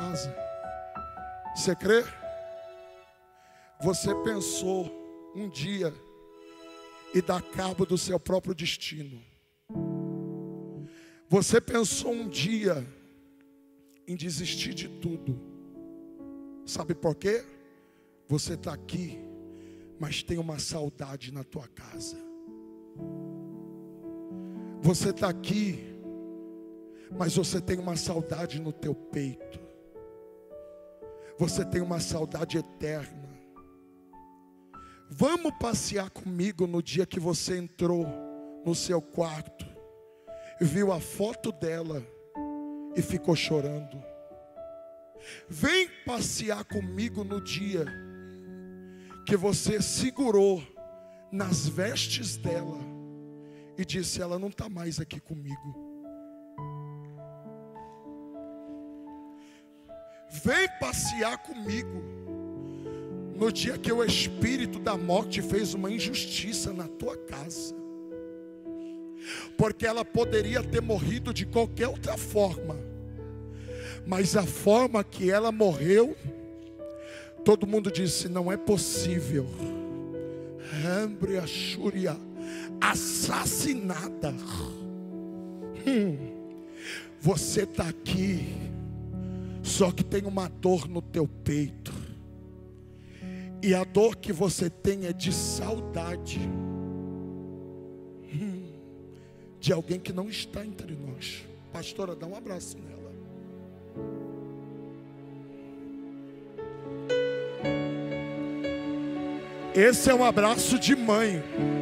casa. Você crê? Você pensou um dia em dar cabo do seu próprio destino. Você pensou um dia em desistir de tudo. Sabe por quê? Você está aqui, mas tem uma saudade na tua casa. Você está aqui, mas você tem uma saudade no teu peito. Você tem uma saudade eterna. Vamos passear comigo no dia que você entrou no seu quarto, viu a foto dela e ficou chorando. Vem passear comigo no dia que você segurou nas vestes dela e disse: ela não está mais aqui comigo. Vem passear comigo no dia que o espírito da morte fez uma injustiça na tua casa, porque ela poderia ter morrido de qualquer outra forma, mas a forma que ela morreu, todo mundo disse: não é possível. Assassinada. Você está aqui, só que tem uma dor no teu peito, e a dor que você tem é de saudade de alguém que não está entre nós. Pastora, dá um abraço nela. Esse é um abraço de mãe.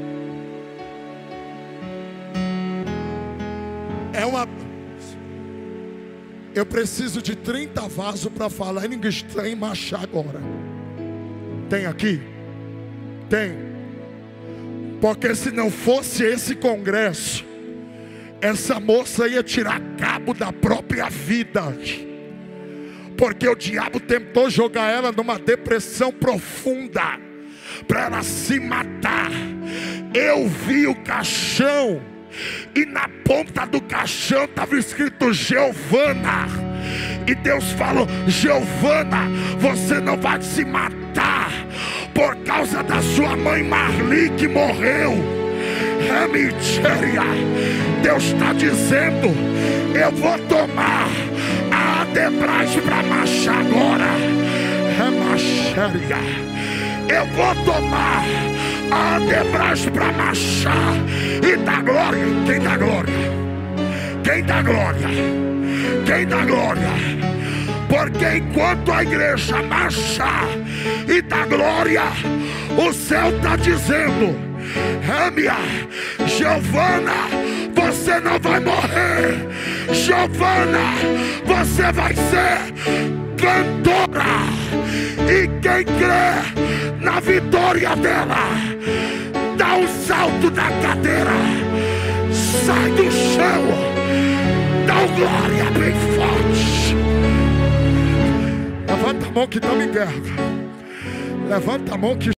Eu preciso de 30 vasos para falar em língua estranha e marchar agora. Tem aqui? Tem. Porque se não fosse esse congresso, essa moça ia tirar cabo da própria vida. Porque o diabo tentou jogar ela numa depressão profunda, para ela se matar. Eu vi o caixão, e na ponta do caixão estava escrito Giovana. E Deus falou: Giovana, você não vai se matar por causa da sua mãe Marli que morreu. É mentira. Deus está dizendo: eu vou tomar a Adebras para marchar agora. É macharia. Eu vou tomar a Adebras para marchar e dar glória. Quem dá glória? Quem dá glória? Quem dá glória? Porque enquanto a igreja marchar e dá glória, o céu está dizendo: Râmia, Giovana, você não vai morrer. Giovana, você vai ser cantora. E quem crê na vitória dela, dá um salto da cadeira, sai do chão, dá um glória bem forte. Levanta a mão que estamos em guerra. Levanta a mão que